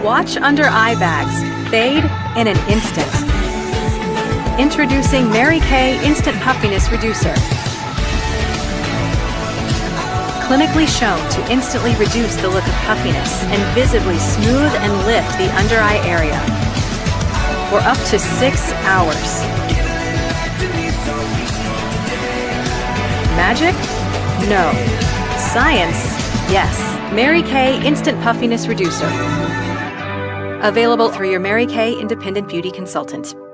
Watch under eye bags fade in an instant. Introducing Mary Kay Instant Puffiness Reducer. Clinically shown to instantly reduce the look of puffiness and visibly smooth and lift the under eye area for up to 6 hours. Magic? No. Science? Yes. Mary Kay Instant Puffiness Reducer. Available through your Mary Kay Independent Beauty Consultant.